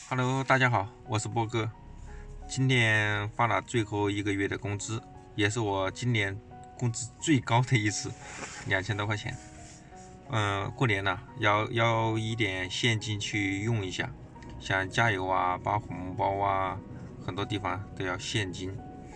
Hello，大家好，我是波哥。今年发了最后一个月的工资，也是我今年工资最高的一次，2000多块钱。过年了，要一点现金去用一下，像加油啊、发红包啊，很多地方都要现金。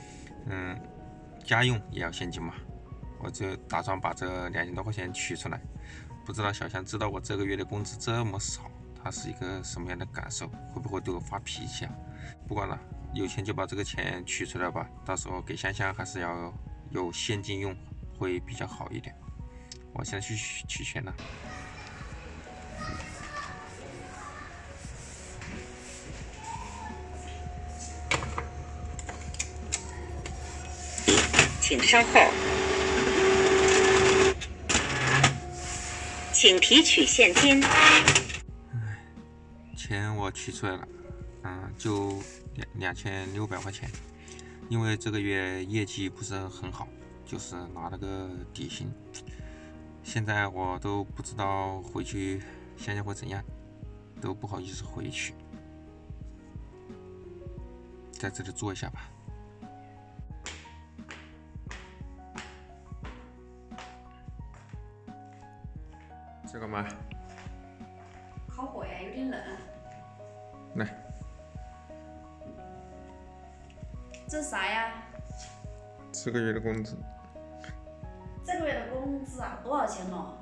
家用也要现金嘛。我就打算把这2000多块钱取出来。不知道小强知道我这个月的工资这么少，他是一个什么样的感受？会不会对我发脾气啊？不管了，有钱就把这个钱取出来吧，到时候给香香还是要有现金用，会比较好一点。我现在去取钱了。 请稍后，请提取现金。 钱我取出来了，就2600块钱。因为这个月业绩不是很好，就是拿了个底薪。现在我都不知道回去香香会怎样，都不好意思回去，在这里坐一下吧。这个嘛， 烤火呀，有点冷。 来， 这是啥呀？ 这个月的工资。 这个月的工资啊，多少钱咯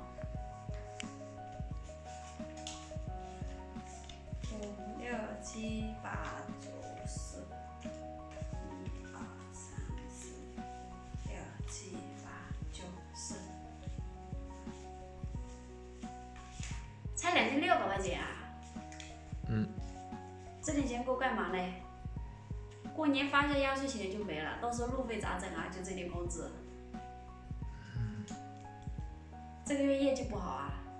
？5、6、7、8、9、10，1、2、3、4、6、7、8、9、10，才2600块钱啊！这点钱够干嘛呢？过年发下压岁钱就没了，到时候路费咋整啊？就这点工资。这个月业绩不好啊？